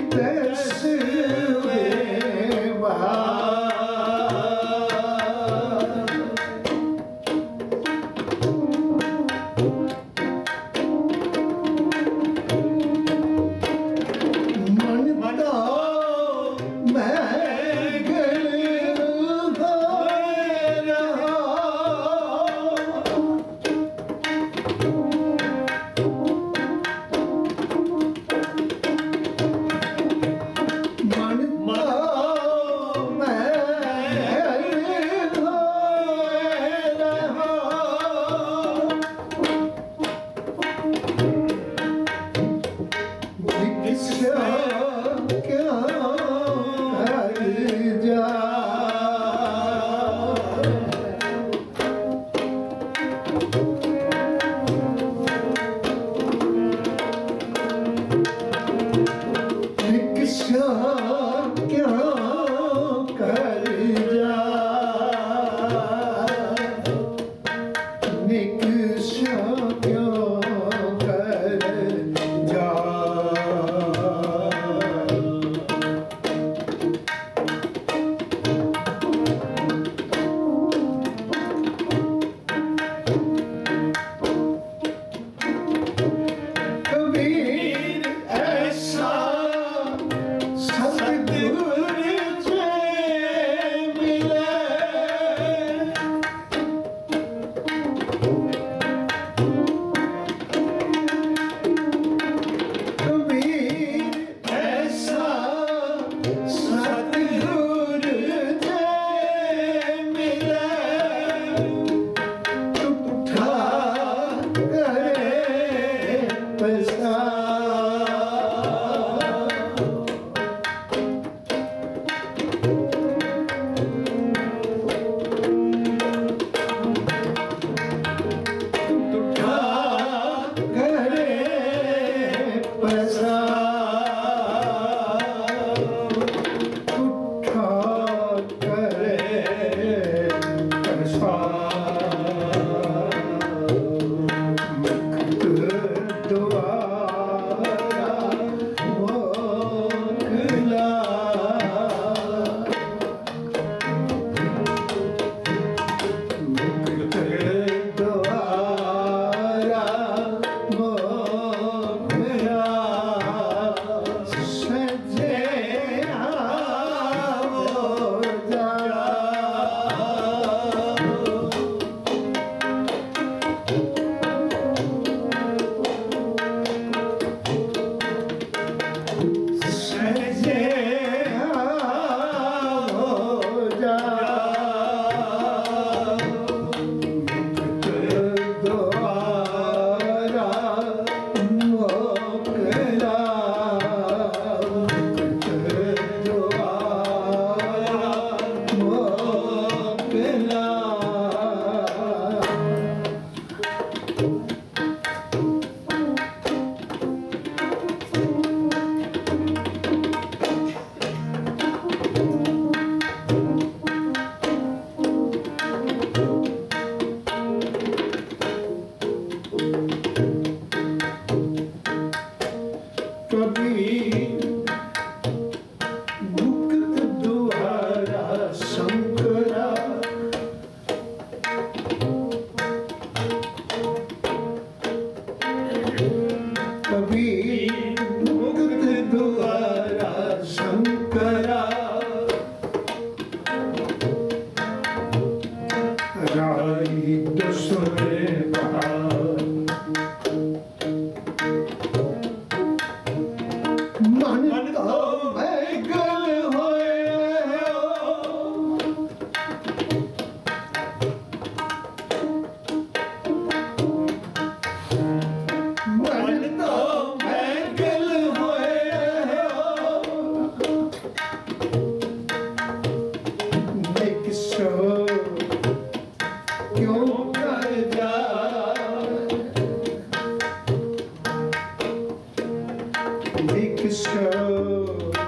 Make a show.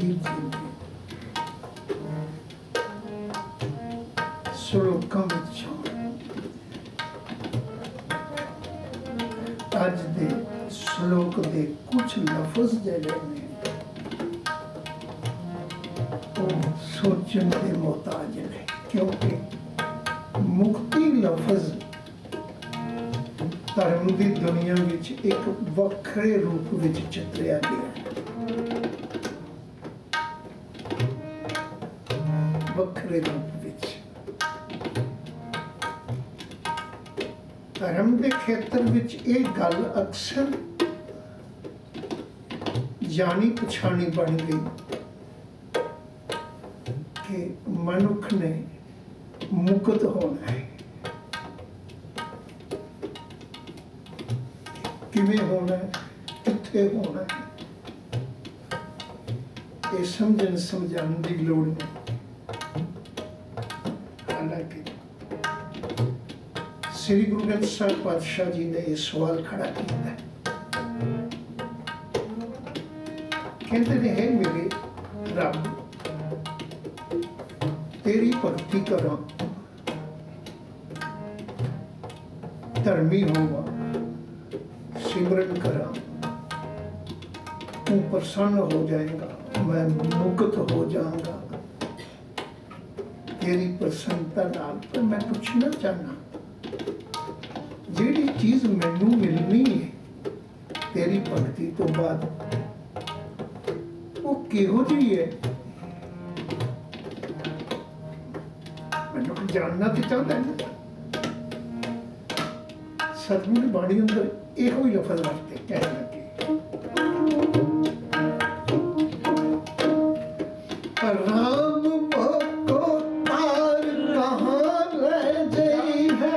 Kabir ji ने श्लोकां विचों अज दे श्लोक दे कुछ लफज जिहड़े ने सोचण के मोहताज ने, क्योंकि मुक्ति लफज धर्म की दुनिया विच एक वखरे रूप विच चितरिया गया, वखरे रूप विच। धर्म के खेत्र विच ये गल अक्सर जानी पछाणी बन गई कि मनुख ने मुक्त होना है। किवें होना है, कित्थे होना है, ये समझण समझाने की लोड़ नहीं। हालांकि श्री गुरु ग्रंथ साहिब पातशाह जी ने यह सवाल खड़ा किया है, कहते ने है मेरे रब तेरी भक्ति करा, धर्मी होवा, सिमरन करा, तू प्रसन्न हो जाएगा, मैं मुक्त हो जाऊंगा तेरी प्रसन्नता नाल। पर मैं पूछना चाहना, जिहड़ी चीज मैनू मिलनी है तेरी भक्ति तो बाद, वो किहो जी है? मैनू जानना तो चाहता है ना। सतगुरु बाणी अंदर इहो ही लफज वरते, कहने लगे राम को तार कहाँ रह गई है,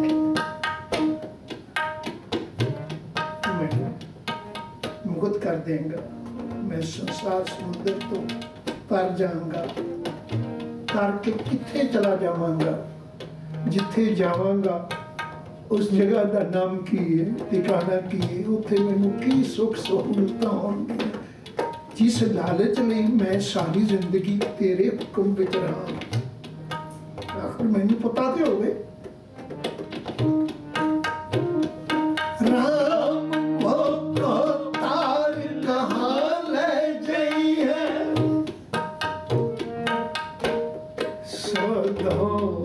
मैनू मुक्त कर देंगे, मैं संसार समुद्र तो तर जाऊंगा, तर के किथे चला जावांगा, जिथे जावांगा उस जगह का नाम की है, ठिकाना की है, उत्थे मैनू की सुख सहूलतां होणगियां, जिस लालच लई मैं सारी जिंदगी तेरे हुक्म विच रहा। आखिर मैनू पता तो होवे राम वो तार कहाँ ले गई है, सदो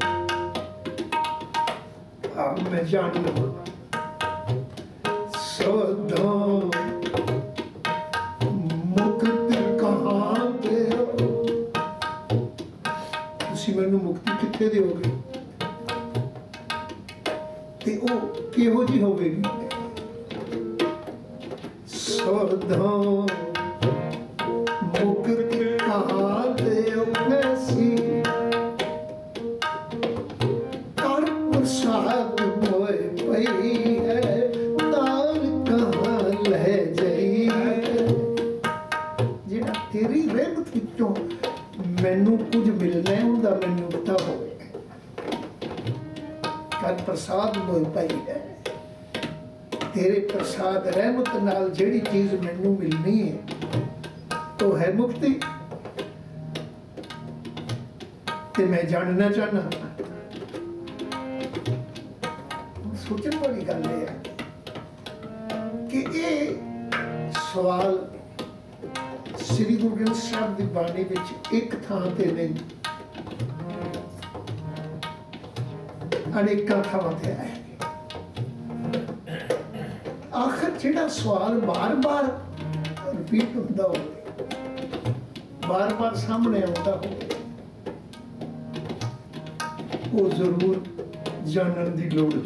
मैं जान लो सदो मुक्त कहाँ पे हो, तुसी मैनू मुक्ति कित्थे दिओगे ते ओ किहो जी होवेगी? सदो मुक्त कहाँ पे हो, कैसी कर प्रसाद मैनू कुछ मिलना है, उनका मैनू पता हो। कर प्रसाद मोह पाई है, तेरे प्रसाद रहमत नाल जेड़ी चीज मैनू मिलनी है तो है मुक्ति। ते मैं जानना चाहना, सोचने वाली गल है कि ये सवाल श्री गुरु ग्रंथ साहिब की बाणी विच एक थां ते नहीं, अनेक थावां ते आए। आखिर जिहड़ा सवाल बार बार रिपीट होंदा हो, बार बार सामने आता हो, वो जरूर जानने की लोड़ है।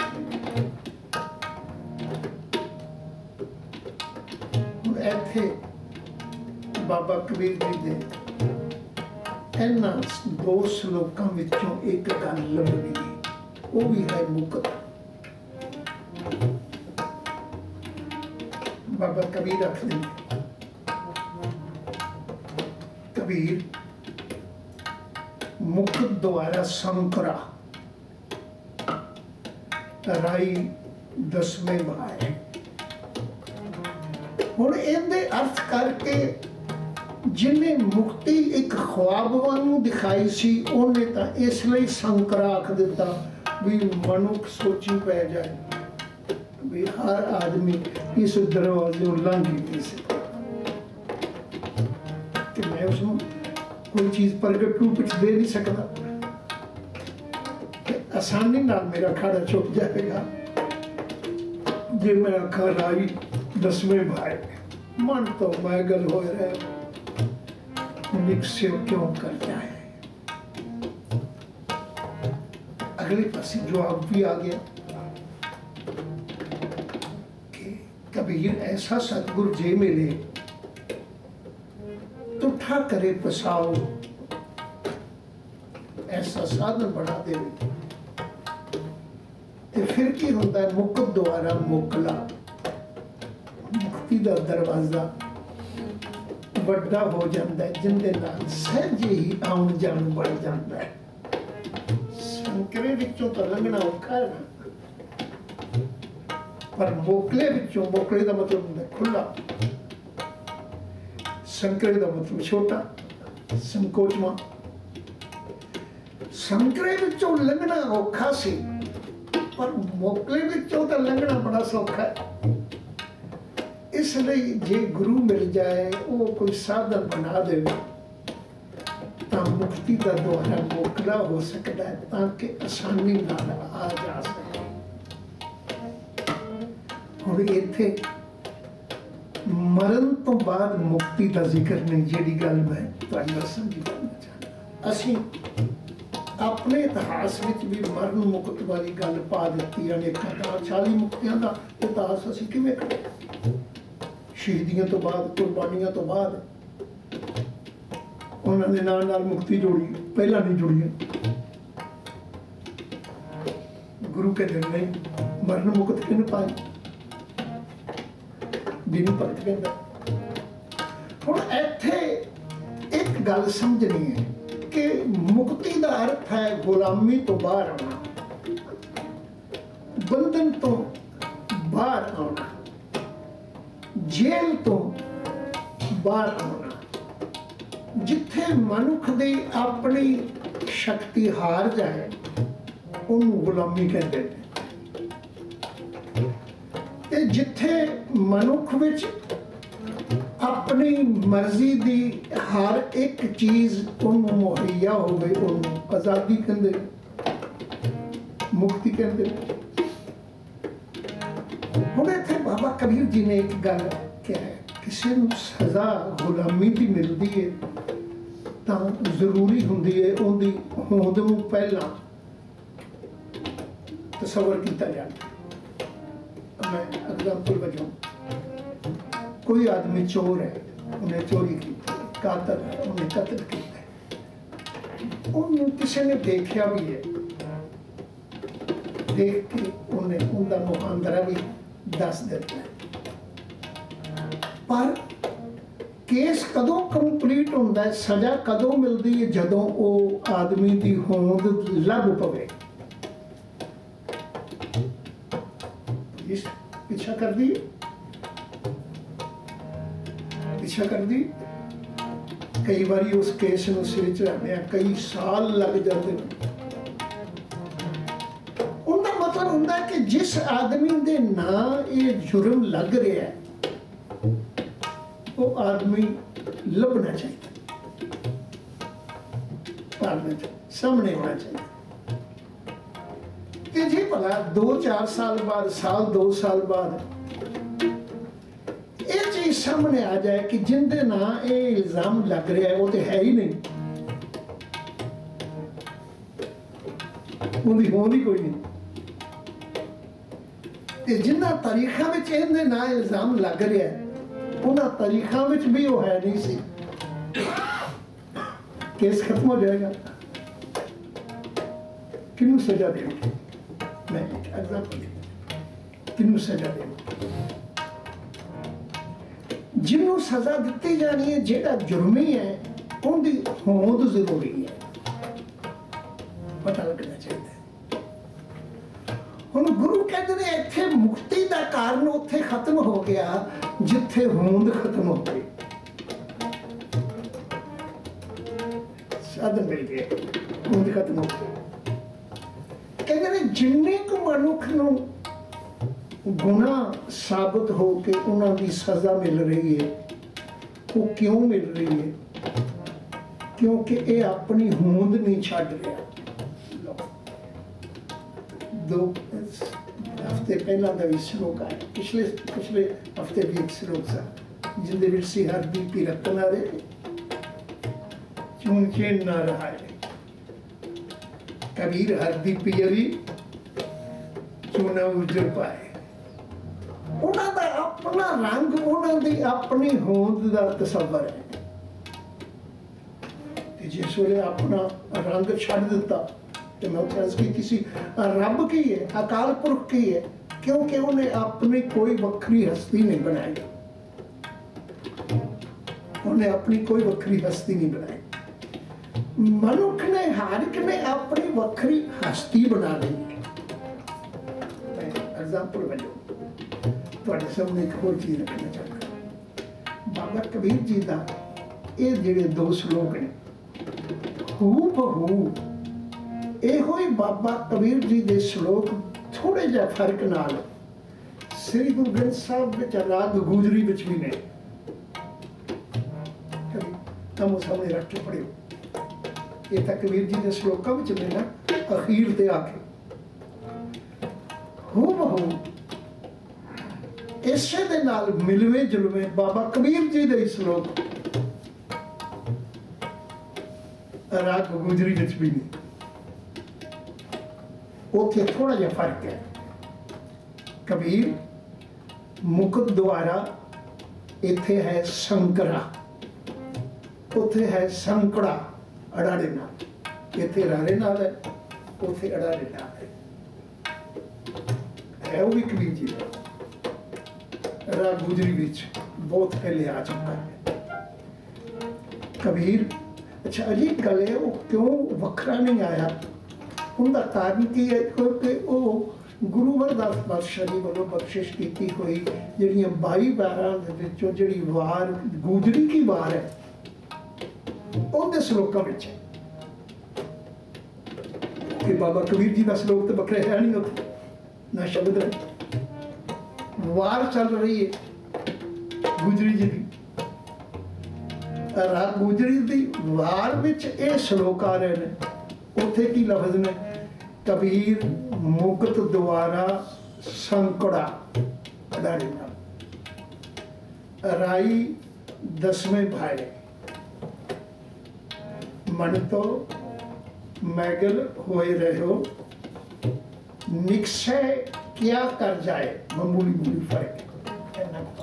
इत्थे बाबा कबीर जी दे इन्हां दो श्लोकां विचों एक गल लभदी, वो भी है मुक्त। बाबा कबीर आखदे ने, कबीर मुक्त द्वारा संकरा राई दसवें भाए। हुण इहदे अर्थ करके जिन्हें मुक्ति एक ख्वाब वांगू दिखाई सी उन्हें तो इसलिए संकर आख दिता भी मनुख सोची पै जाए भी हर आदमी इस दरवाजे लंघ ही नहीं सकता कि मैं उसको कोई चीज प्रगट रूप च दे नहीं सकता, आसानी नाल मेरा खाड़ा छुप जाएगा जे मैं अखा लाई 10वें भाई मन तो मैगल हो रहे निक्से क्यों करता है। अगले पासे जवाब भी आ गया कि कबीर ऐसा सतगुरु जे मिले तो ठा करे पसाओ, ऐसा साधन बना दे ते फिर की होता है मुकत द्वारा मोकला, मुक्ति का दरवाजा ਵੱਡਾ ਹੋ ਜਾਂਦਾ ਹੈ ਜਿੰਦੇ ਨਾਲ ਸਹਿਜੇ ਹੀ ਆਉਣ ਜਾਣ ਬਣ ਜਾਂਦਾ ਹੈ। ਸੰਕਰੇ ਵਿੱਚੋਂ ਤਾਂ ਲੰਘਣਾ ਔਖਾ ਹੈ ਨਾ, ਪਰ ਮੋਕਲੇ ਵਿੱਚੋਂ, ਮੋਕਲੇ ਦਾ ਮਤਲਬ ਹੁੰਦਾ ਖੁੱਲਾ, ਸੰਕਰੇ ਦਾ ਮਤਲਬ ਛੋਟਾ ਸੰਕੋਚਵਾਂ। ਸੰਕਰੇ ਵਿੱਚੋਂ ਲੰਘਣਾ ਔਖਾ ਸੀ ਪਰ ਮੋਕਲੇ ਵਿੱਚੋਂ ਤਾਂ ਲੰਘਣਾ ਬੜਾ ਸੌਖਾ ਹੈ। इसलिए जे गुरु मिल जाए वो कोई साधन बना दे तो मुक्ति का द्वारा मोकला हो सकता है ताकि आसानी नाल आ जा सके। और इत्थे मरण तो बाद मुक्ति का जिक्र नहीं, जिहड़ी गल मैं तुहाडे नाल समझी करना चाहता। असीं अपने इतिहास विच भी मरण मुक्त वाली गल पा दित्ती, अनेकां 40 मुक्तियां दा इतिहास असीं किवें करिए, शहीदियों तो बाद, कुर्बानियों तो बाद उन्होंने नाल मुक्ति जोड़ी, पहला नहीं जोड़ी है। गुरु के दिन नहीं मरण मुक्त किन पाई, बिन भगत कहता। हुण इत्थे एक गल समझनी है कि मुक्ति का अर्थ है गुलामी तो बाहर आना, बंधन तो बाहर आना, जेल तो बाहर आना। जिथे मनुख दी अपनी शक्ति हार जाए उन्होंने गुलामी कहते हैं, ते जिथे मनुख विच अपनी मर्जी दी हर एक चीज उन्होंने मुहैया हो गई उन्होंने आज़ादी कहते, मुक्ति कहते। हुण इत्थे बाबा कबीर जी ने एक गल कहा है, किसी नूं सज़ा गुलामी की मिलती है तो जरूरी होंदी है उहदी होंद नूं पहला तसव्वुर कीता जाए। मैं एग्जाम्पल वजों कोई आदमी चोर है, उन्हें चोरी की, कातल है, उन्हें कत्ल किया, उन्हें किसी ने देखा भी है, देख के उन्हें उनका मुहांदरा भी दस देता है, पर केस कदों कंप्लीट होता है, सजा कदों मिलती है जदों वो आदमी की होंद लभ पवे। पीछा कर दी, पीछा कर दी, कई बार उस केस में सिर चढ़ाने कई साल लग जाते हैं। मतलब होंदा है कि जिस आदमी दे ना ये जुर्म लग रहा है वो आदमी लभना चाहिए, सामने होना चाहिए। कि जी भला 2-4 साल बाद, साल 2 साल बाद ये चीज सामने आ जाए कि जिंदे ना ये इल्जाम लग रहा है वो तो है ही नहीं, उनकी होंद ही कोई नहीं, जिन्ना तारीखा विच इहदे ना इल्जाम लग रहा है उन्हां तारीखा विच भी वो है नहीं सी, केस खत्म हो जाएगा। किनू सजा देंगे, मैं एग्जाम्पल किनू सजा देंगे, जिन्हों सजा दी जानी है, जेड़ा जुर्मी है उनकी होंद जरूरी है, पता लगना चाहिए। हुण गुरु कहते हैं इत्थे मुक्ति का कारण उत्थे खत्म हो गया जिथे होंद खत्म हो गई। साधन मिल गए, होंद खत्म हो गई। कहते ने जिन्ने को मनुख नूं गुना साबित हो के उन्होंने सज़ा मिल रही है, वो क्यों मिल रही है? क्योंकि ये अपनी होंद नहीं छड़ रहा। 2 हफ्ते पहला का भी श्लोक आया, पिछले हफ्ते भी एक श्लोक सा जिंदे विच सी हर दीपी रतन आवे चून चैन ना रहा है। कबीर हर दीपी अरी चूना उजर पाए। उन्हां दा अपना रंग, उन्हां दी अपनी होंद दा तसव्वुर है। जिस वे अपना रंग छड़ दिता तो मैं अर्ज की सी रब की है, अकाल पुरख की है, क्योंकि उन्हें अपनी कोई वक्री हस्ती नहीं बनाई। उन्हें अपनी कोई वक्री हस्ती नहीं बनाई। मनुख ने, हर एक ने अपनी वक्री हस्ती बना ली। मैं एग्जाम्पल वजों तुहाडे सामने एक होर चीज़ रखना चाहता। बाबा कबीर जी का ये जिहड़े 2 श्लोक ने हू बहू ਇਹੋ ਹੀ बाबा कबीर जी के श्लोक थोड़े जिहा फर्क नाल श्री गुरु ग्रंथ साहब विच राग गुजरी विच भी ने। तमो सामने रख के पढ़ियो। ये तो कबीर जी के श्लोकों में ने ना अखीर ते आके हू बहू इसे दे नाल मिलवे जुलवे बाबा कबीर जी के श्लोक राग गुजरी विच भी नहीं। उत्थे थोड़ा जिहा फर्क है। कबीर मुकुट द्वारा इत्थे है संकरा, उत्थे है संकड़ा अड़ाड़े नाल। इत्थे रारे नाल है, उत्थे अड़ाड़े नाल है। वो भी कबीर जी का राग गुजरी विच बहुत पहले आ चुका है। कबीर अच्छा अजीब गल है, वो क्यों वखरा नहीं आया? उनका कारण की है? क्योंकि वो गुरु अमरदास पातशाह जी वालों बख्शिश की हुई जिहड़ियां 22 वारां दे विचों जिहड़ी वार गुजरी की वार है उनके श्लोकों में कि बाबा कबीर जी का श्लोक तो बखरे है नहीं, उत्थे ना शब्द है। वार चल रही है गुजरी जी की, राग गुजरी दी वार विच ये श्लोक आ रहे हैं। उत्थे की लफ्ज ने कबीर मुकत द्वारा संकड़ा अड़ाड़े नाल राई 10वें भाई मन तो मैगल होए रहो निक्षय क्या कर जाए। मामूली फर्क है।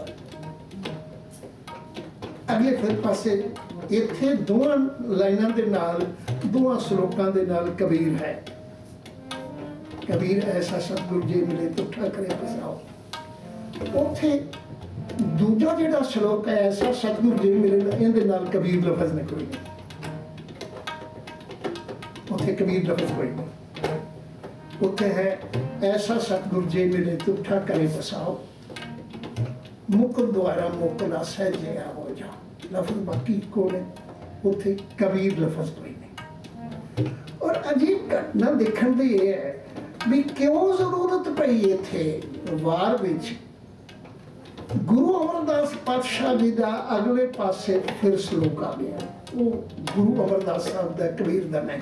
अगले फिर पासे इत्थे 2 लाइनां दे नाल 2 श्लोकां दे नाल कबीर है। कबीर ऐसा सतगुर जी मिले तो उठा करे बसाओ। उत्थे दूजा जिहड़ा श्लोक है ऐसा सतगुर जी मिले, इहदे नाल कबीर लफज ने कोई नहीं। उत्थे कबीर लफज कोई नहीं। उत्थे है ऐसा सतगुर जी मिले तो उठा करे बसाओ, मुख द्वारा मुकला सहजे हो जा। लफज बाकी को ने, उत्थे कबीर लफज कोई नहीं। और अजीब घटना देखने दी ये है भी क्यों जरूरत पई इत्थे वार विच गुरु अमरदास पातशाह जी का अगले पासे फिर श्लोक आ गया। वो गुरु अमरदास साहब का कबीर का नहीं।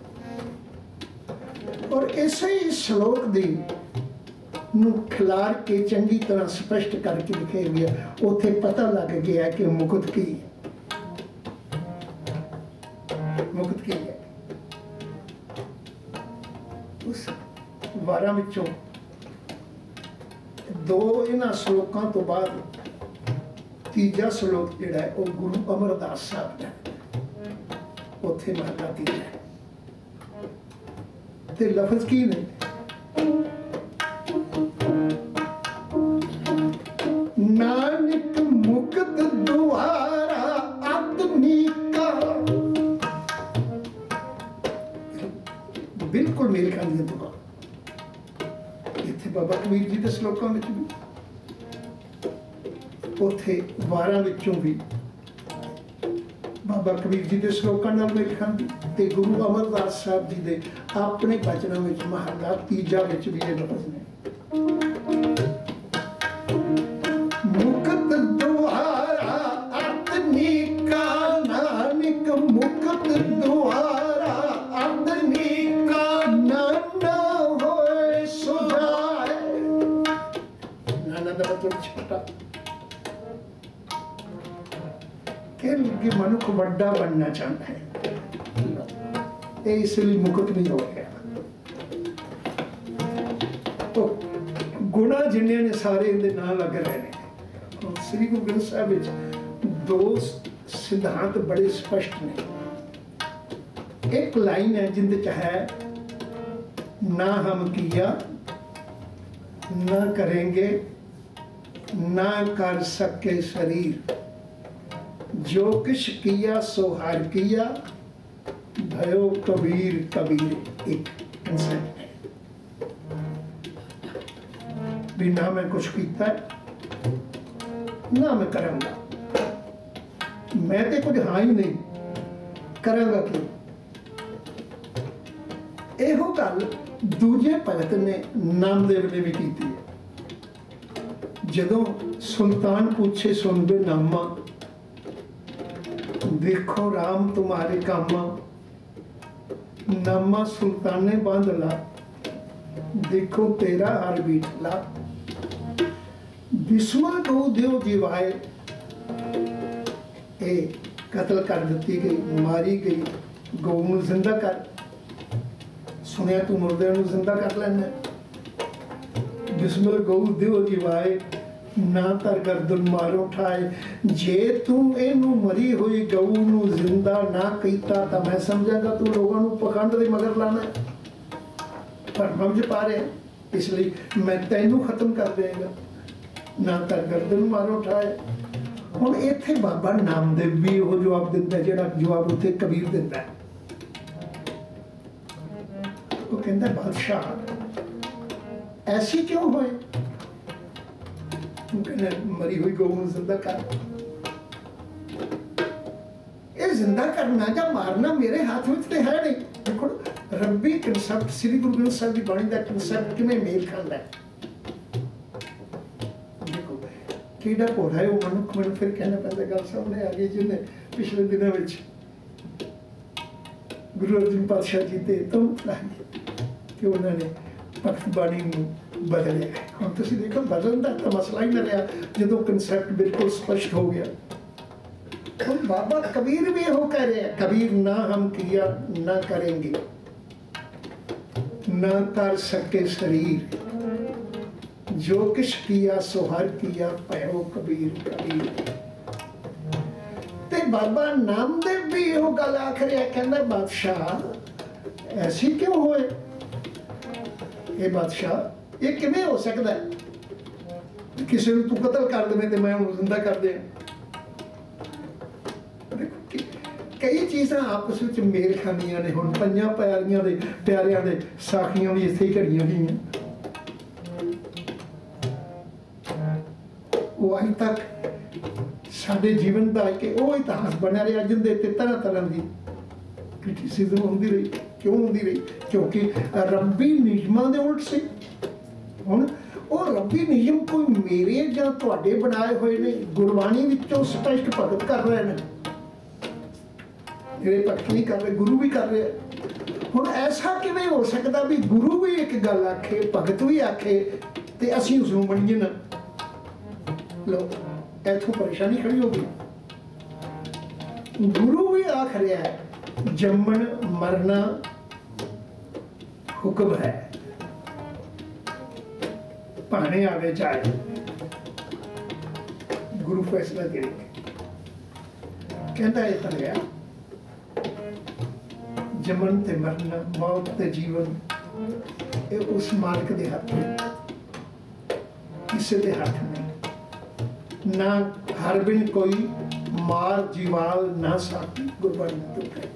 और इसे ही श्लोक दी खिलार के चंगी तरह स्पष्ट करके लिखे गया। उत्थे पता लग गया कि मुकुट की है। मुकुट की है। उस वारां विचों 2 इन्हां श्लोकां तो बाद तीजा श्लोक जिहड़ा है वो गुरु अमरदास साहब का उत्थे महला तीजा है। ते लफज की ने नानक मुकुट द्वारा आदमी का। बिल्कुल मेल खाती है दुआ इत्थे बाबा कबीर जी के श्लोकों में भी, उत्थे वारां विचों भी बाबा कबीर जी के श्लोकां नाल मेल खांदी ते गुरु अमरदास साहब जी के अपने बचनों में महला तीजा विच भी ये लफ्ज़ ने, मुकत दुआरा अतनी का नानक, मुकत दुआरा अतनी का नाना होए सुजाए। नाना का मतलब छोटा, कि मनुख बड़ा बनना चाहता है, इसलिए मुकुट नहीं हो गया। तो गुणा जिन्हें ने सारे इनके नाम लग रहे हैं। श्री गुरु ग्रंथ साहब विच दो सिद्धांत बड़े स्पष्ट ने। एक लाइन है जिंदे च है, ना हम किया ना करेंगे ना कर सके शरीर, जो किश किया सो हार किया, भयो कबीर कबीर। एक कंसेप्ट है भी ना मैं कुछ किया ना मैं करांगा, मैं तो कुछ हाँ ही नहीं करांगा क्यों। एहो गल दूजे भगत ने नामदेव ने भी की है। जदों सुल्तान पूछे सुन बे नामा, देखो राम तुम्हारे कामा, नामा सुल्ताने बांध ला, देखो तेरा हर बीठला, बिस्वा गौ देव जीवाए। ए कत्ल कर दी गई, मारी गई गौ नूं जिंदा कर, सुनिया तू मुर्दे नूं जिंदा कर लेना। बिस्मिल गौ देव जीवाए, ना तर गर्दन मारो ठाए, जे तू इनू मरी हुई गऊ नू जिंदा ना कीता तो मैं समझागा तू लोगों नू पखंड दे मगर लाना पर समझ पा रहे, इसलिए मैं तैनू खत्म कर देगा। ना तर गर्दन मारो ठाए। हुण इत्थे बाबा नामदेव भी वो जवाब दिंदा, जिहड़ा जवाब उत्थे कबीर दिंदा है। वो कहंदा बादशाह ऐसी क्यों होए, मरी हुई गौ जिंदा कर। ये जिंदा करना या मारना मेरे हाथ में तो है नहीं। देखो रब्बी कंसेप्ट श्री गुरु ग्रंथ साहिब की बाणी का कंसेप्ट किवें मेल खाता है। देखो किहड़ा घोड़ा है वो मनुख, मैनूं फिर कहना पैंदा, गल सामने आ गई जिन्हें पिछले दिनों में गुरु अर्जन पातशाह जी ते तुम कि उन्होंने भगत बाणी नूं बदलिया। हम तुसीं देखो बदलन दा तां मसला ही ना रहा जो कंसेप्ट बिल्कुल स्पष्ट हो गया। हम बाबा कबीर भी हो कह रहे हैं, कबीर ना हम किया ना करेंगे ना कर सके शरीर, जो किश किया सो हर किया, भयो कबीर कबीर। ते बाबा नामदेव भी वो गल आख रहा है, कहना बादशाह ऐसी क्यों होए। ये बादशाह ये किवें हो सकता है, किसी को तू कतल कर दे तो मैं उन्हें जिंदा कर दे। कई चीज़ां आपस में मेल खानियां ने। हुण पंजां प्यारियां दे प्यारियां दे साखियां भी इत्थे ही घड़ियां गईयां। वो अज तक साडे जीवन का एक वो इतिहास बनया रहा जिंदे ते तरह तरह की क्रिटिसिज्म होंदी रही। क्यों होंदी रही? क्योंकि रब्बी नियमां दे उल्ट सी। हुण ਉਹ ਰੱਬੀ ਨਿਯਮ ਕੋਈ ਮੇਰੇ ਜਾਂ ਤੁਹਾਡੇ ਬਣਾਏ ਹੋਏ ਨੇ, ਗੁਰਬਾਣੀ ਵਿੱਚੋਂ ਸਪਸ਼ਟ ਭਗਤ ਕਰ ਰਹੇ ਨੇ। ਜਿਹੜੇ ਭਗਤ ਨਹੀਂ ਕਰ ਰਹੇ, ਗੁਰੂ ਵੀ ਕਰ ਰਿਹਾ। ਹੁਣ ਐਸਾ ਕਿਵੇਂ ਹੋ ਸਕਦਾ ਵੀ ਗੁਰੂ ਵੀ ਇੱਕ ਗੱਲ ਆਖੇ, ਭਗਤ ਵੀ ਆਖੇ ਤੇ ਅਸੀਂ ਉਸ ਨੂੰ ਮੰਨੀਏ ਨਾ। ਲੋ ਇੱਥੋਂ ਪਰੇਸ਼ਾਨੀ ਖੜੀ ਹੋ ਗਈ। ਗੁਰੂ ਵੀ ਆਖ ਰਿਹਾ ਹੈ ਜੰਮਣ ਮਰਨਾ ਹੁਕਮ ਹੈ, ਭਾਣੇ ਆਵੇ ਚਾਹੇ। ਗੁਰੂ ਫੈਸਲਾ ਕਰੇ, ਕਹਿੰਦਾ ਇਹ ਤਾਂ ਹੈ ਜੰਮਣ ਤੇ ਮਰਨਾ, ਮੌਤ ਤੇ ਜੀਵਨ, ਇਹ ਉਸ ਮਾਲਕ ਦੇ ਹੱਥ ਹੈ, ਕਿਸੇ ਦੇ ਹੱਥ ਨਹੀਂ। ਨਾ ਹਰ ਬਿਨ ਕੋਈ ਮਾਰ ਜੀਵਾਲ ਨਾ ਸਾਕੀ, ਗੁਰਬਾਣੀ ਤੋਂ ਹੈ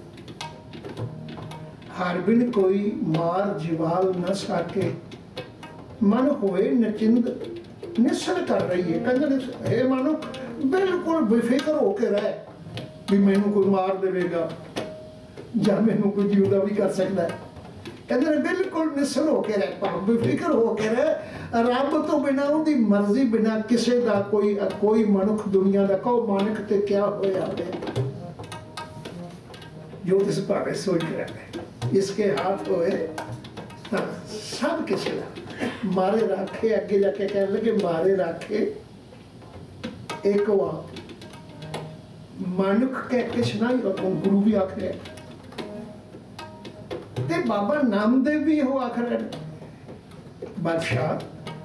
ਹਰ ਬਿਨ ਕੋਈ ਮਾਰ ਜੀਵਾਲ ਨਾ ਸਾਕੇ, मन होए नचिंद निस्सर कर रही है। कहते हे मानो बिल्कुल बेफिक्र होके रहे, भी मैनू कोई मार देगा ਜਾਂ मैनू कोई जिंदा भी कर सकता है। कहते बिल्कुल निसर होके रह, बेफिक्र होके रह। रब तो बिना उनकी मर्जी बिना किसी का कोई मनुख दुनिया का कहो मानक ते क्या होया जो तिस भावे सोच रहे इसके हाथ होए सब किसी का मारे राखे। अगे जाके कह लगे मारे राखे एक वा मानुख कह किस ना गुरु भी आख रहे ते बाबा नामदेव भी हो आख रहे बादशाह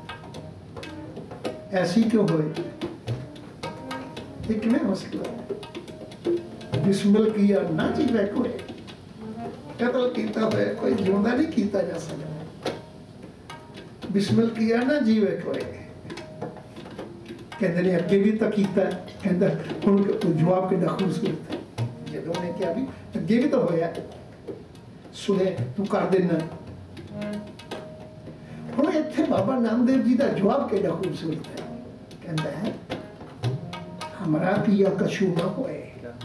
ऐसी क्यों होए ये किमें हो सकता है। बिस्मिल किया ना जीवे कोई कत्ल कीता हुए कोई जिंदा नहीं कीता जा सकता। बिस्मिल किया ना जीवे कोई कहते ने अगे भी तो कीता कहता हुण जवाब कितना खूबसूरत है जो ने क्या भी अगे भी तो होया सुने तू कर देना। हुण इत्थे बाबा नामदेव जी का जवाब कितना खूबसूरत है कहता है हमारा किया कछू ना होए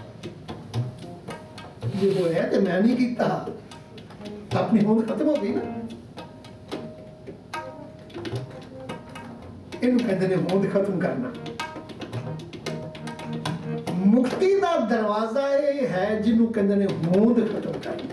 ये होया तो मैं नहीं कीता अपनी होंद खत्म हो गई ना। इन्हू कहते ने होंद खत्म करना। मुक्ति का दरवाजा ये है जिन्हों कहते ने होंद खत्म करना।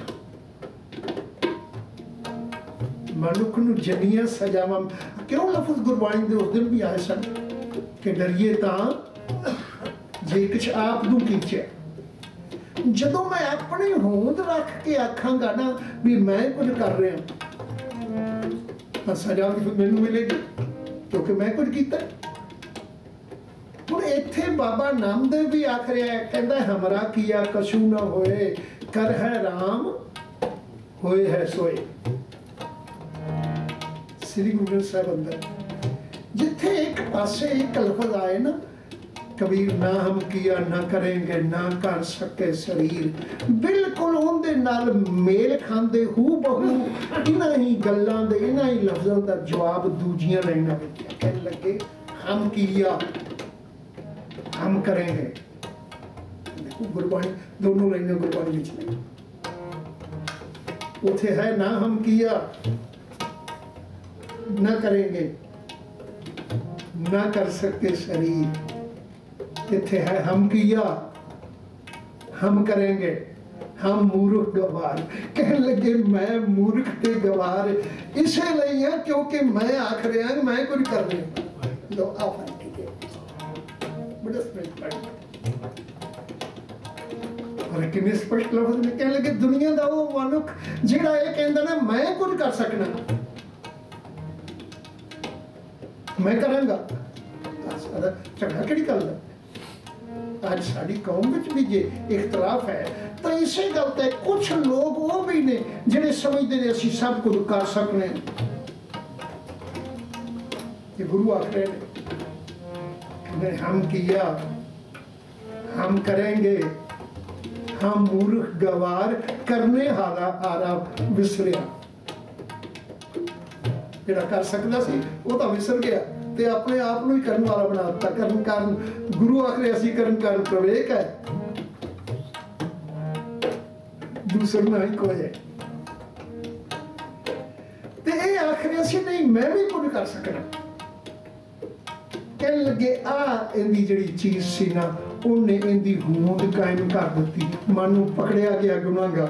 मनुख नूं जिन्नियां सजावां क्यों लफज गुरबाणी दे उस दिन भी आए सन कि डरिए तां जे कुछ आप नूं कीचे। जदों मैं अपनी होंद रख के आखांगा ना भी मैं कुछ कर रहा तां सजा भी मैनूं मिलेगी क्योंकि मैं कुछ कीता। हुण इत्थे बाबा नामदेव भी आख रहा है कहता हमरा किया कछू ना होए कर है राम होए है सोए। श्री गुरु ग्रंथ साहिब अंदर जिथे एक पासे एक लफज आए ना कबीर ना हम किया ना करेंगे ना कर सके शरीर बिल्कुल उनदे नाल मेल खांदे हू बहु इन्हां ही गल्लां दे इन्हां ही लफ्ज़ां दा जवाब दूजियां लाइनां विच कहन लगे हम किया हम करेंगे। देखो गुरबाणी दोनों लाइनां गुरबाणी विच ने उथे है ना हम किया ना करेंगे ना कर सकते शरीर। इत्थे है हम किया हम करेंगे हम मूर्ख गवार। कहने लगे मैं मूर्ख ते गवार इसे ਲਈ है क्योंकि मैं आख रहा हूं मैं कुछ कर रहा लो आप बड़ा स्पष्ट और कितने स्पष्ट लफ्ज में कहने लगे दुनिया का वो मनुख जिहड़ा ये कहंदा ना मैं कुछ कर सकना मैं करांगा झगड़ा किहड़ी गल है। आज साड़ी कौम में भी जे इख्तलाफ है तो इसे गल ते कुछ लोग वो भी ने जिहड़े समझते ने असीं सब कुछ कर सकने। ये गुरु आख रहे ने हम किया हम करेंगे हम मूर्ख गवार करने हारा आरा विसरिया। जिहड़ा कर सकदा सी वो तो विसर गया ते अपने आप नूं ही करन वाला बना दिता। करन कारण गुरु आखरे असीं करन कारण प्रवेक है दूसरे ना ही कोई है ते ये आखरे असीं नहीं मैं भी कुछ कर सकना। कहन लगे आ इहदी जिहड़ी चीज सी ना उन्हें इहदी होंद कायम कर दित्ती। मानू पकड़िया गया गुनाहगार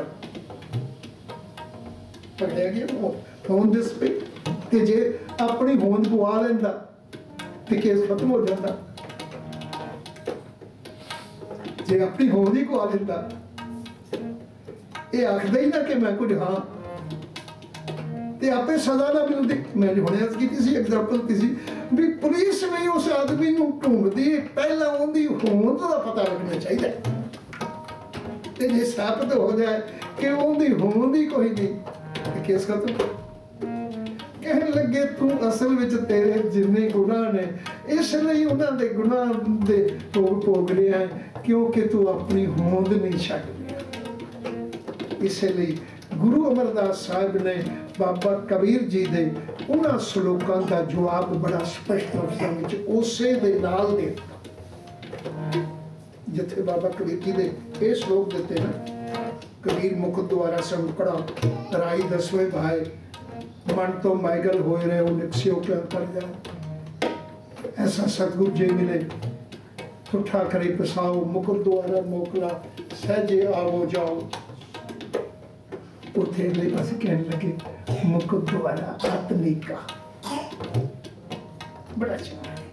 पकड़िया गया होंद दिस पे ते जे अपनी होंद गवा लैंदा ते केस खत्म हो जाता। जे अपनी होंद ही गवा लैंदा ये आखदा ही ना कि मैं कुछ हाँ ते आपे सजा ना मिलदी। मैं हुणे अर्ज कीती सी एग्जांपल दी सी भी पुलिस भी उस आदमी नूं ढूंढदी पहला उहदी होंद दा पता लगना चाहिए ते जे साबित हो जाए कि उहदी होंद ही कोई नहीं ते केस खत्म। कहने लगे तू असल विच तेरे जिन्ने गुनाह ने इसलिए उन्हां दे गुनाह दे भोग रहा है क्योंकि तू अपनी होंद नहीं छड्ड रहा। इसलिए गुरु अमरदास साहब ने बाबा कबीर जी दे उन्हां श्लोकां दा जवाब बड़ा स्पष्ट लफ्ज़ां विच उसे दे नाल दे जिथे बाबा कबीर जी ने ये श्लोक दिते ना, कबीर मुख द्वारा संकड़ा राई दसवें भाए, मन तो मैगल होए रहे हो निकसियो क्या कर जाए। ऐसा सतगुरु जी मिले ठुठा करे पसाओ, मुख द्वारा मोकला सहजे आवो जाओ। उथे अगले पास कहने लगे मुख द्वारा आत्मिका, बड़ा छोटा है,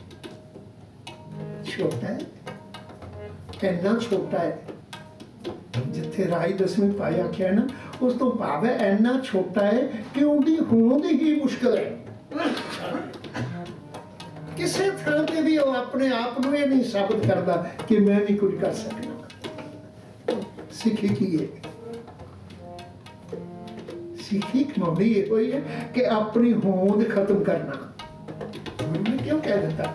छोटा है, इन्ना छोटा है। जिथे राई दसवीं पाया क्या ना, उस तो भाव है इन्ना छोटा है कि उनकी होंद ही मुश्किल है। किसी थां ते भी वो अपने आप को ये नहीं साबित करता कि मैं भी कुछ कर सकता। सिखी की है, सिखी कमाई ये हुई है कि अपनी होंद खत्म करना। गुरु ने क्यों कह देता,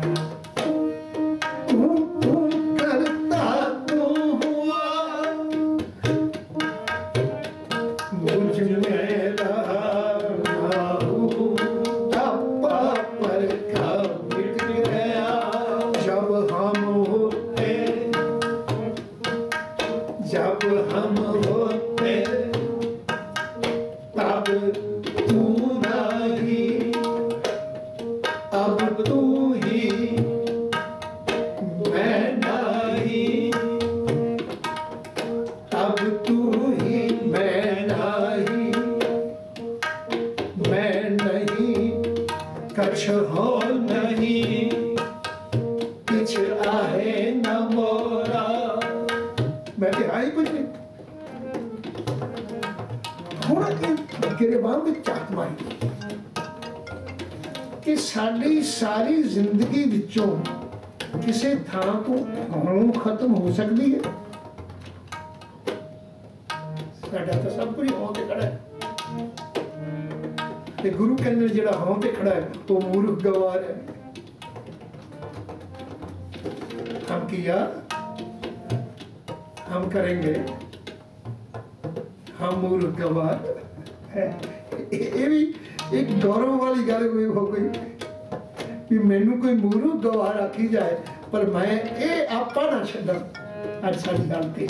कि साडी सारी जिंदगी विचों किसी थां को हों खत्म हो सकती है। साडा तो सब कुछ हों ते खड़ा है, ते गुरु कहने जिहड़ा हों ते खड़ा है वो मूर्ख गवार है। हम किया, हम करेंगे, हम मूर्ख गवार है। ये भी एक गौरव वाली गल हो गई कि मैनू कोई मूर्ख गवार आखी जाए, पर मैं ये आपा ना छड्डां। अज साडी गल ते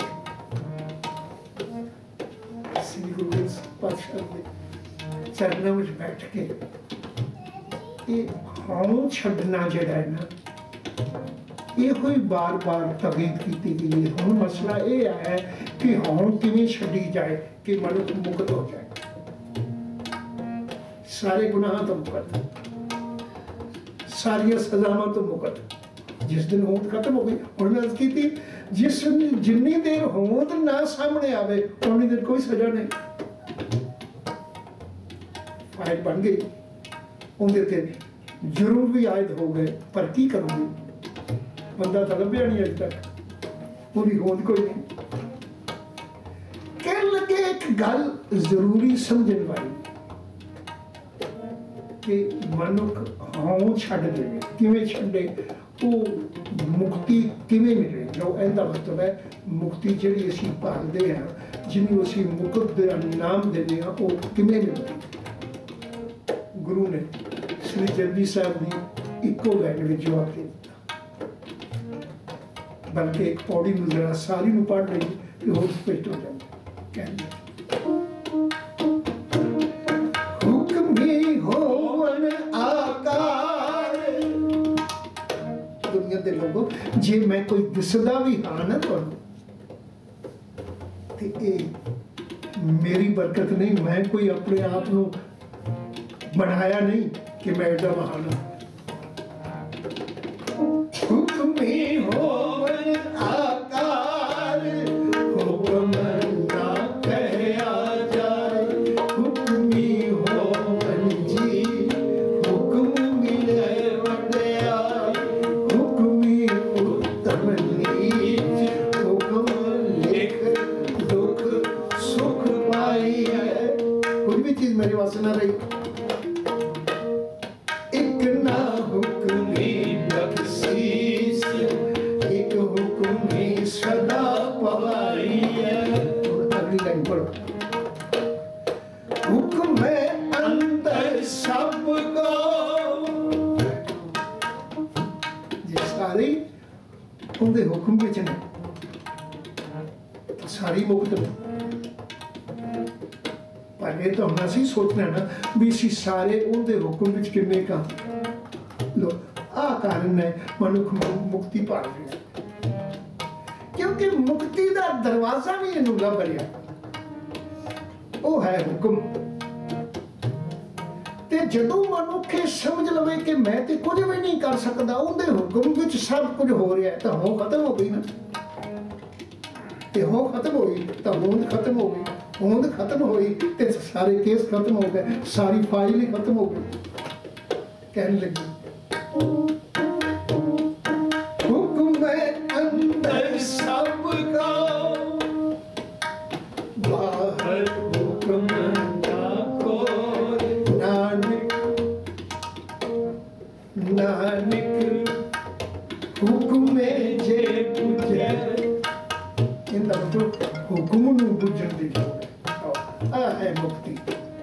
श्री गुरु ग्रंथ पातशाह दे चरणों में बैठ के ये हों छड्डना जिहड़ा है ना, ये कोई बार बार तकीद की गई है। हुण मसला ये है कि हों किवें छड्डी जाए कि मनुख मुक्त हो जाए, सारे गुनाह तो मुक्त, सारिया सजावां तो मुक्त। जिस दिन होंद खत्म हो गई, हुण अर्ज की जिस जिन्नी देर होंद ना सामने आवे उन्नी देर कोई सजा नहीं। फाइल बन गई, उनके ते जुर्म भी आयद हो गए, पर की करूंगी, बंदा तो लभ्या नहीं अज तक, पूरी होंद कोई नहीं। कह लगे एक गल जरूरी समझने वाली कि मनुख हों छड्ड देवे, किवें छड्डे, वो मुक्ति किवें मिले। जो इहदा मतलब है मुक्ति जिहड़ी असीं भालदे हां, जिन्हों असीं मुकुट दा नाम दिंदे हां, वो किवें मिलदी। गुरु ने श्री जपजी साहब की इक्को लाइन में जवाब दे दिता, बल्कि एक पौड़ी नूं जरा सारी नूं पढ़ लई कि होर स्पष्ट हो जाए। कहंदे दे लोगों, जे मैं कोई दिसदा भी हाँ ना तुहानूं, ते मेरी बरकत नहीं, मैं कोई अपने आप नूं बनाया नहीं कि मैं एडा महान हां। हुक्मी होवन आकार, हुक्म ना कहया जाए, हुक्मी होवन जी, हुक्म मिले वंडिया, हुक्मी उत्तम नीच, हुक्म लिख दुख सुख पाई है। कोई भी चीज मेरी वास्ते ना रही, उनके हुक्म विच ने सारी मुक्त ने। पर ये तो हम असी सोचना ना भी असी सारे उनके हुक्म विच किन्ने का लो आ कारण है मनुख मुक्ति पा रहे हैं, क्योंकि मुक्ति का दरवाजा भी इन्हू लभ रहा, वो है हुक्म। ते जदों मनुख ये समझ लवे कि मैं तो कुछ भी नहीं कर सकता, उनके हुक्म विच सब कुछ हो रहा है, तो हो खत्म हो गई ना। ते हो खत्म हो गई तो होंद खत्म हो गई, होंद खत्म हुई तो सारे केस खत्म हो गए, सारी फाइल ही खत्म हो गई। कहने लगी हुक्म है अंदर सबका, बाहर हुक्म ना कोई। नानक नानक हुक्म जे पूजे, इनका मतलब हुक्म नूं बुझण दी लोड़ है। आ है मुक्ति।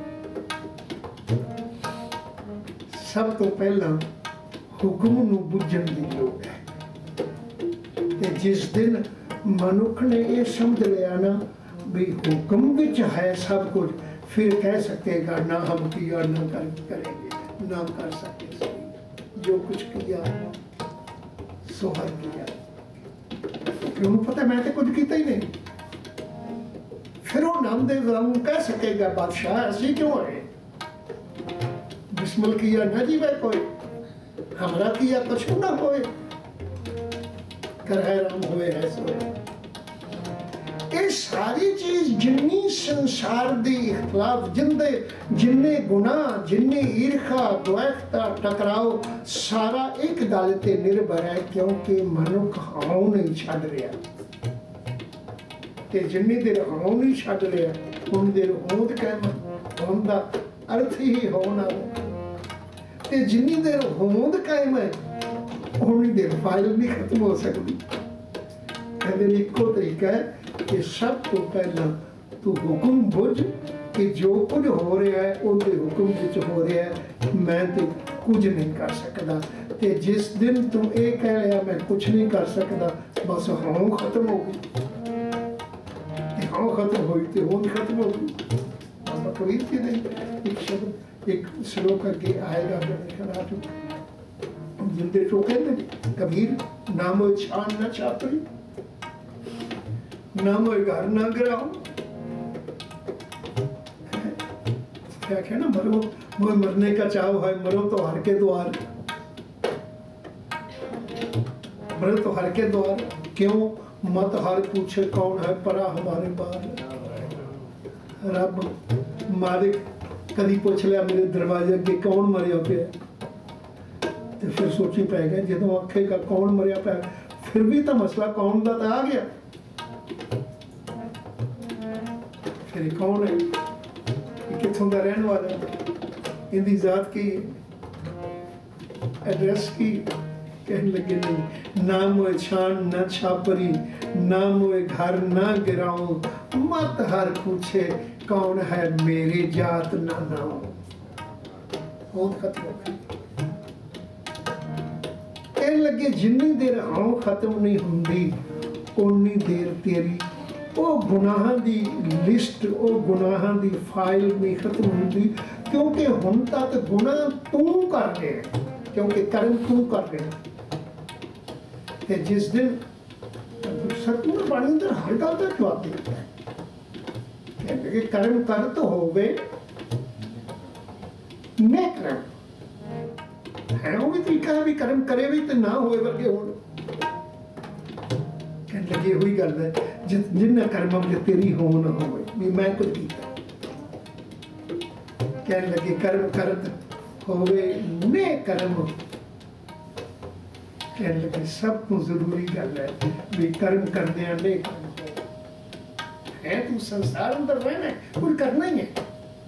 सब तो पहला हुक्म नूं बुझण दी लोड़ है। ते जिस दिन मनुख ने ये समझ लिया ना भी हुक्म विच है सब कुछ, फिर कह सकेगा ना हम किया ना करेंगे, ना कर सके जो कुछ किया सो हर किया। क्यों पता मैं तो कुछ किया ही नहीं। फिर वो नामदेव राम कह सकेगा बादशाह ऐसी क्यों है, बिस्मिल किया ना जी मैं कोई, हमारा किया कुछ ना होए, कर है राम होए है सोए। ये सारी चीज जिन्नी संसार दी इख्तलाफ, जिन्ने गुनाह, जिन्नी ईर्खा, द्वैता, टकराव, सारा एक गल ते निर्भर है, क्योंकि मनुख हाउ नहीं छड़ रहा। ते जिन्नी देर हाउ नहीं छड़ रहा, उन्नी देर होंद कायम, होंद दा अर्थ ही होना। ते जिन्नी देर होंद कायम है, उन्नी देर फाइल नहीं खत्म हो सकती। कहते इको तरीका है कि सब तो पहला तू हुक्म बुझ कि जो कुछ हो रहा है उनके हुक्म विच हो रहा है, मैं तो कुछ नहीं कर सकता। ते जिस दिन तू ये कह लिया मैं कुछ नहीं कर सकता, बस हाँ खत्म हो गई, हाँ खत्म हुई तो होंद खत्म हो गई। कोई नहीं। एक शब्द एक श्लोक अगे आएगा जिंदे तो कहते कबीर, नाम छान न छापरी, ना मोए घर ना गिराओ। क्या कहना, मरो मोए मरने का चाव है, मरो तो हर के द्वार, मरो तो हर के द्वार। क्यों मत हर पूछे कौन है परा हमारे बार। रब मालिक कदी पूछ लिया मेरे दरवाजे अगे कौन मरिया पे, तो फिर सोची पै गया जो आखेगा कौन मरिया पे, फिर भी तो मसला कौन का तो आ गया। फिर कौन है, कितों का रहने वाला, इनकी जात की, एड्रेस की। कहने लगे नहीं, ना मोए छान न छापरी, ना मोए घर ना गिराऊं, मत हर पूछे कौन है मेरी जात ना नाऊं। बहुत खत्म हो गई। कहने लगे जिन्नी देर हाँ खत्म नहीं होंगी, उन्नी देर तेरी वो गुनाह दी लिस्ट, वो गुनाह दी फाइल नहीं खत्म होंगी। क्योंकि हुण तक गुनाह तू कर रहे हैं, क्योंकि कर्म तू कर रहे हैं। ते जिस दिन सतगुर बाणी अंदर हर गल का जवाब देता है, कहते कि कर्म कर तो हो गए, नेक कर्म है वो भी तरीका है भी कर्म करे भी तो ना होए वर्गे हो। कहने लगे हुई गल है जिन्ना कर्म जो तेरी हो ना हो भी मैं कुछ किया। कहने लगे कर्म करत होवे ने कर्म, कहने लगे सब तो जरूरी गल है भी कर्म करने ने है। तू संसार अंदर रहना है, कुछ करना ही है।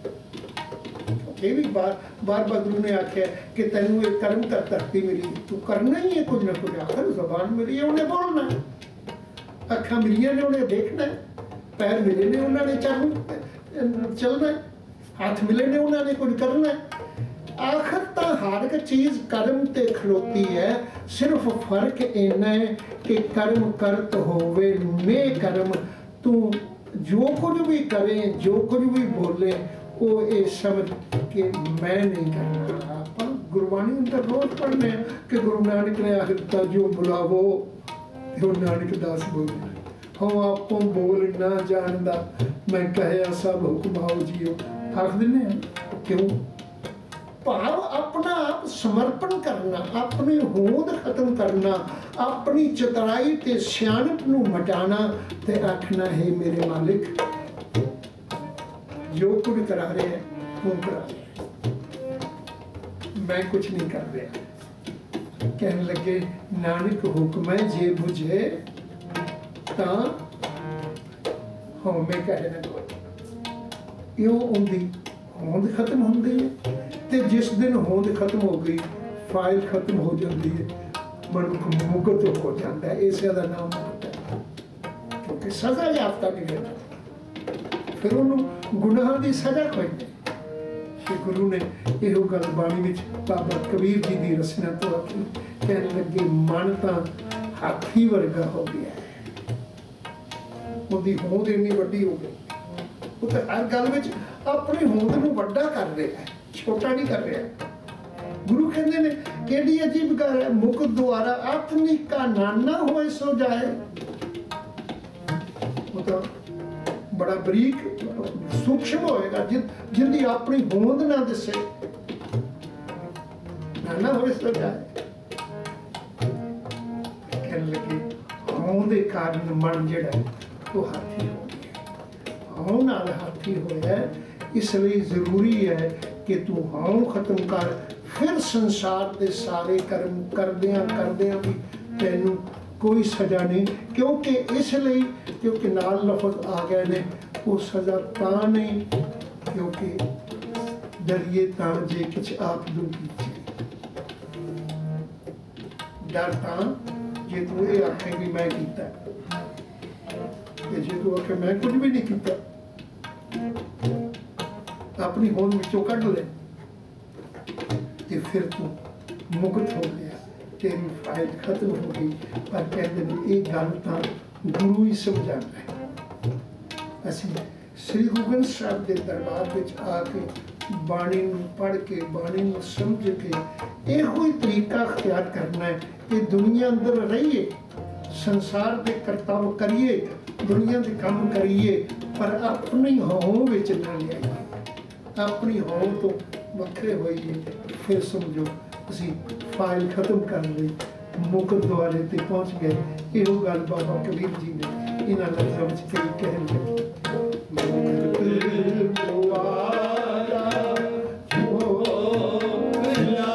ये भी बार गुरु ने आख्या कि तेनू एक कर्म कर धरती मिली, तू करना ही है कुछ ना कुछ। आखिर जबान मिली है उन्हें बोलना है, अखा मिलिया ने उन्हें देखना है, पैर मिले ने उन्होंने चलना है, हाथ मिले ने उन्होंने कुछ करना है। आखिर तो हर एक चीज कर्म ते खलोती है, सिर्फ फर्क इन्ना है कि कर्म करत होवे ने कर्म, तू जो कुछ भी करे, जो कुछ भी बोले, वो ये समझ कि मैं नहीं करना। आप गुरबाणी अंदर रोज पढ़ने कि गुरु नानक ने आखिर जो बुलावो तो नानक दास बोले। हम आपको बोल ना जानदा, मैं कहया सब हुक्माओ जियो। आख दिने क्यों? भाव अपना आप समर्पण करना, अपनी होंद खत्म करना, अपनी चतुराई ते सियाणप नूं मटाना ते आखना है मेरे मालिक जो कुछ करा रहे हैं तू करा रहे, मैं कुछ नहीं कर रहा। कहने लगे नानक हुक्म है जे बुझे तां हमें कहे ना कोई। यो उनकी होंद खत्म होंदी है ते जिस दिन होंद खत्म हो गई फाइल खत्म हो जाती है, मनुख मुक्त हो जाता है। इस का नाम मुक्त है, क्योंकि सजा याफ्ता नहीं रहता। फिर उन्होंने गुनाह की सजा कोई नहीं। गुरु ने यो गल बाणी विच बाबा कबीर जी की रचना तो आखी, कहने लगे मन तो हाथी वर्गा हो गया है, उसकी होंद इन्नी वड्डी हो गई। वो तो हर गल विच अपनी होंद नूं वड्डा कर रहा है, छोटा नहीं कर रहा। गुरु कहते ने केड़ी अजीब गल है, मुख द्वारा आत्मी का नाना होए सो जाए। वो तो बड़ा बरीक सूक्ष्म होएगा जिंदी अपनी होंद ना दसे, नाना होए सो जाए। कहने लगे होंद के कारण मन जिहड़ा वो हाथी हो गया। हों नाल हाथी होया, इसलिए जरूरी है कि तू हों खत्म कर, फिर संसार के सारे कर्म करदियां करदियां भी तैनू कोई सजा नहीं। क्योंकि इसलिए क्योंकि नाल लफज आ गए ने, वो सजा तां नहीं क्योंकि डरिए तां जे कुछ आप दू कीजिए। डर तां जे तू ये आखे भी मैं कीता, जे तू आखे मैं कुछ भी नहीं कीता, अपनी होंद विचों कढ़ ले ते फिर तू मुक्त हो गया, तेरी फाइल खत्म हो गई। पर कहते हैं ये गल तो गुरु ही समझाता है। असीं श्री गुरु ग्रंथ साहिब के दरबार विच आके बाणी नूं पढ़ के, बाणी नूं समझ के इहो ही तरीका अख्तियार करना है कि दुनिया अंदर रहिए, संसार के करतव्य करिए, दुनिया के काम करिए, पर अपनी हों विच ना लियाइए, अपनी हों तो वखरे होइए। फिर समझो असीं फाइल खत्म कर ली, मुक्त द्वारे ते पहुँच गए। इहो गल बाबा कबीर जी ने इन्हां लफ्ज़ां विच कही कहन लगे, मुक्त द्वारा मोकला,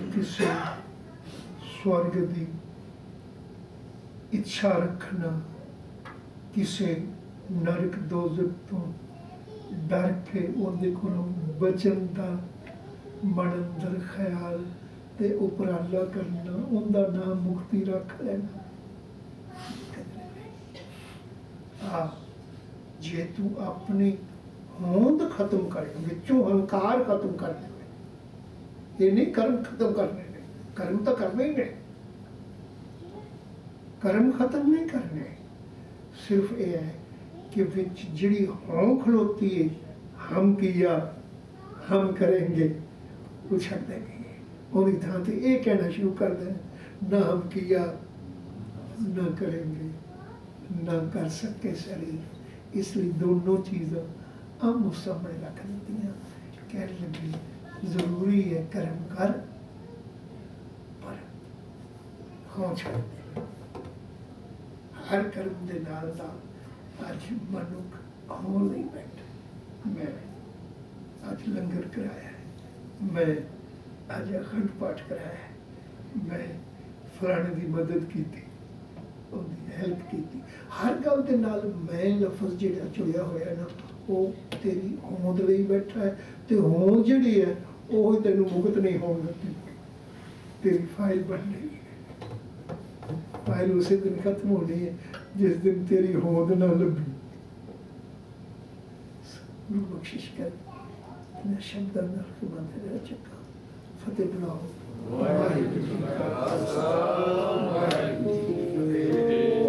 किसी स्वर्ग की इच्छा रखना, किसी नरक दोजक तो डर के उहदे कोलों बचन का मन अंदर ख्याल ते उपराला करना, उनका नाम मुक्ति रख लेना। जे तू अपनी होंद खत्म करे, विचों अहंकार खत्म कर दे, ये नहीं कर्म खत्म करने ने, कर्म तो करने ही ने, कर्म खत्म नहीं करने, सिर्फ ये है कि विच जिहड़ी हों खलोती है, हम किया हम करेंगे, वो छड़ देंगे, उन्हीं थां ते ये कहना शुरू कर दें, ना हम किया ना करेंगे, ना कर सके शरीर। इसलिए दोनों चीज़ों आमो सामने रख दी, कह लगी जरूरी है कर्म कर, पर हों छड़ दे। हर कर्म के नाल अज मनुख हों नहीं बैठा, मैं अज लंगर कराया है, मैं अज अखंड पाठ कराया है, मैं फलाने की मदद की, हेल्प की, हर गल के नाल मैं लफज जिहड़ा जुड़िया होया ना, वो तेरी होंद लई बैठा है, तो होंद जिहड़ी है वो तेनू मुक्त नहीं होण दित्ती, तेरी फाइल बन रही है, फाइल उसी दिन खत्म होनी है जिस दिन तेरी होंद ना लभी। गुरु बख्शिश कर, मैं शब्द नरक मंदिर रह चुका, फतेह बुलाओ। वाहिगुरू जी का खालसा, वाहिगुरू जी की फतेह।